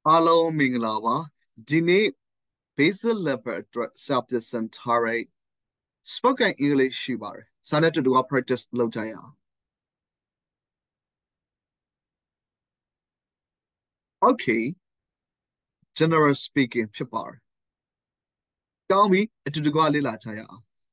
Hello, Minglava. Dini basic level subject centare. Spoken English shibar. Sana to do a practice lojaya. Okay, general speaking shibar. Tell me to do a lila chaya.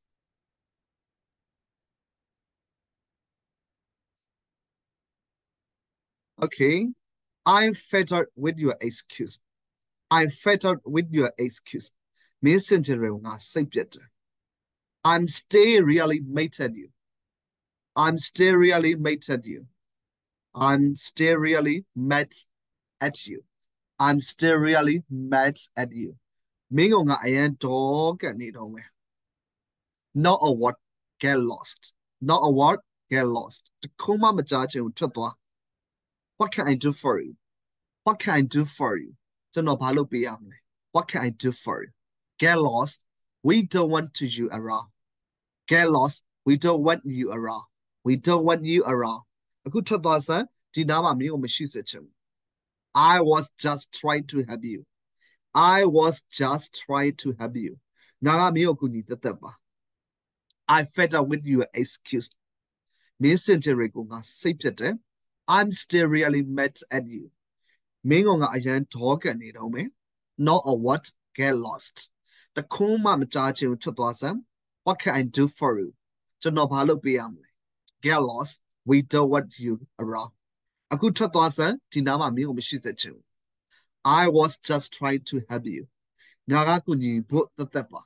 Okay, I'm fed up with your excuse. I'm fed up with your excuse. Messenger nga subject. I'm still really mad at you. I'm still really mad at you. I'm still really mad at you. I'm still really mad at you. မင်းကောင်ကအရန်ဒေါကနေတော့မယ် not a what get lost not a what get lost တခုမှမကြားချင်ဘူးထွက်သွား what can I do for you what can I do for you ကျွန်တော်ဘာလုပ်ပေးရမလဲ what can I do for you get lost we don't want to you around get lost we don't want you around we don't want you around အခုထွက်သွားစမ်းဒီနားမှာမင်းကိုမရှိစေချင်ဘူး I was just trying to help you I was just trying to help you ငါကမင်းကိုကူညီတတ်တတ်ပါ I fed up with your excuse မင်းစင်ကြယ်ကိုငါစိတ်ပြတ်တယ် I'm still really mad at you မင်းကငါအရန်ဒေါကနေတော့မယ် not a what get lost တခုမှမကြားချင်ဘူးထွက်သွားစမ်း what can I do for you ကျွန်တော်ဘာလုပ်ပေးရမလဲ get lost we don't want you around အခုထွက်သွားစမ်းဒီနားမှာမင်းကိုမရှိစေချင်ဘူး I was just trying to help you ငါကကူညီဖို့တတ်ပါ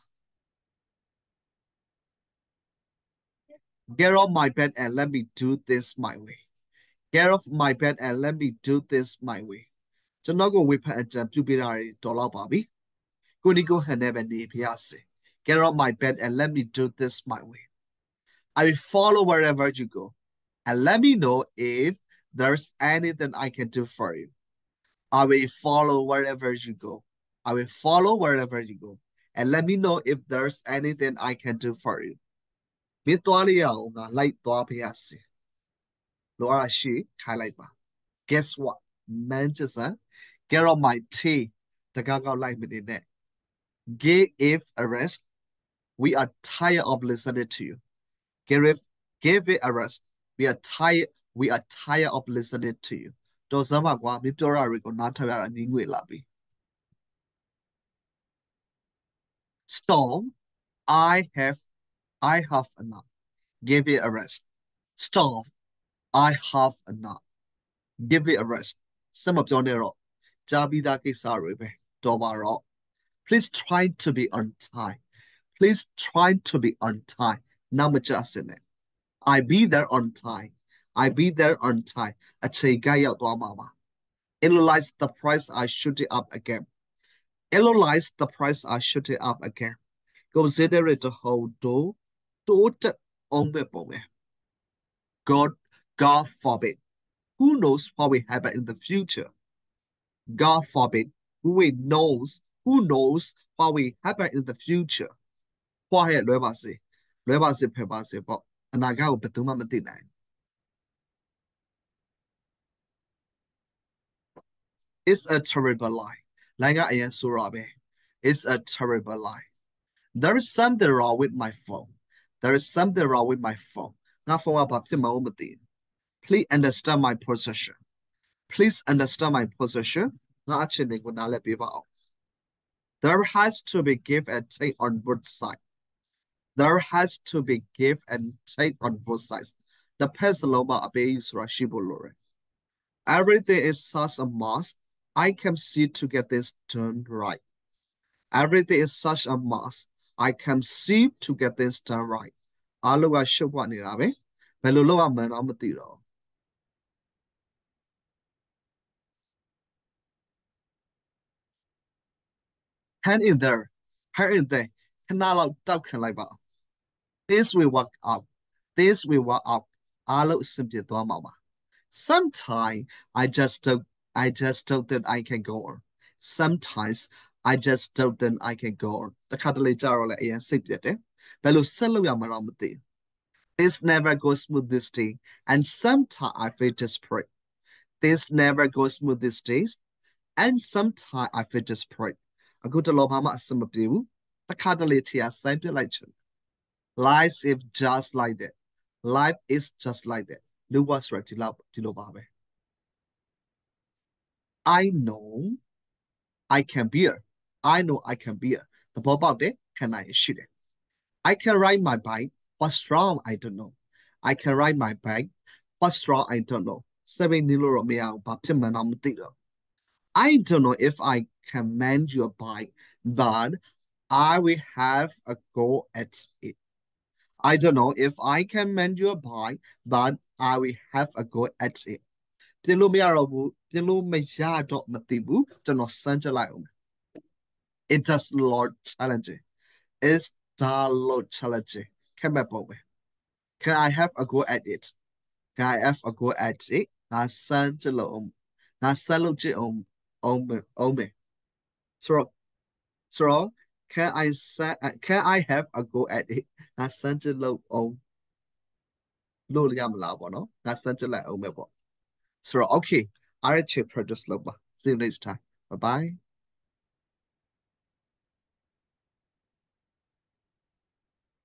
Get off my bed and let me do this my way. Get off my bed and let me do this my way. ကျွန်တော်ကိုဝေဖန်အကြံပြုပေးတာတွေတော်တော့ပါပြီ။ကိုနီကိုဟန်နဲ့ပဲနေပြရစေ။ Get off my bed and let me do this my way. I will follow wherever you go and let me know if there's anything I can do for you. I will follow wherever you go. I will follow wherever you go and let me know if there's anything I can do for you. မင်းသွားရအောင်ငါလိုက်သွားပြရစေလိုအပ်ရှိခိုင်းလိုက်ပါ guess what Manchester get on my tea တကားကောက်လိုက်မနေနဲ့ give a rest we are tired of listening to you give it a rest we are tired of listening to you တော်စမ်းပါကွာမင်းပြောရတွေကိုနားထောင်ရတာငင်းငွေလာပြီ Storm I have enough give it a rest Storm I have enough give it a rest စမပြောနေတော့ကြားပြီးသားကိစ္စတွေပဲတော်ပါတော့ please try to be on time please try to be on time နောက်မကျစနဲ့ I be there on time I be there on time အချိန်ကရောက်သွားမှာပါ analyze the price I shoot it up again analyze the price I shoot it up again consider it the whole door တိုးတက်အောင်ပဲပုံပဲ God forbid who knows what will happen in the future God forbid who knows what will happen in the future ဘွားရဲ့လွဲပါစေဖယ်ပါစေပေါ့အနာဂတ်ကိုဘယ်သူမှမသိနိုင် It's a terrible lie လိုင်းကအရင်ဆိုရပဲ It's a terrible lie There is something wrong with my phone There is something wrong with my phone ငါဖုန်းကဘာဖြစ်မှမသိ Please understand my position Please understand my position ငါအခြေအနေကိုနားလည်ပေးပါအောင် There has to be give and take on both sides There has to be give and take on both sides တစ်ဖက်စလုံးမှာအပေးယူဆိုတာရှိဖို့လိုတယ် Everything is such a must I can see to get this done right Everything is such a must I can see to get this done right အားလုံးကရှုပ်ပွားနေတာပဲဘယ်လိုလုပ်ရမှန်းတော့မသိတော့ Hang in there ခဏလောက်တောက်ခံလိုက်ပါ This will work out This will work out အားလုံးအဆင်ပြေသွားမှာပါ Sometimes I just don't think I can go on Sometimes I just don't think I can go on တခါတလေကြာတော့လည်းအရင်စိတ်ပြတ်တယ်ဘယ်လိုဆက်လုပ်ရမှာတော့မသိ This never goes smooth this day and sometimes I feel desperate This never goes smooth these days and sometimes I feel desperate. I go to Lobama some of you. The catalytic has something like life is just like that. Life is just like that. Do what's right to love to love. I know I can bear. I know I can bear. The ball about it, can I shoot it? I can ride my bike. What's wrong? I don't know. I can ride my bike. What's wrong? I don't know. 7 Nilo Baptist I don't know if I can mend your bike, but I will have a go at it. I don't know if I can mend your bike, but I will have a go at it. ပြင်လို့မရတော့မသိဘူးကျွန်တော် send လိုက်အောင် It does lot challenging. It's the lot challenging. Come on, can I have a go at it? Can I have a go at it? 拿三只龙，拿三六只龙，me. So, can I have a go at it? 拿三只龙，龙了唔啦，啵နော်？拿三只嚟အောင်咩啵？So, okay, I'll check produce 咯吧。See you next time. Bye bye.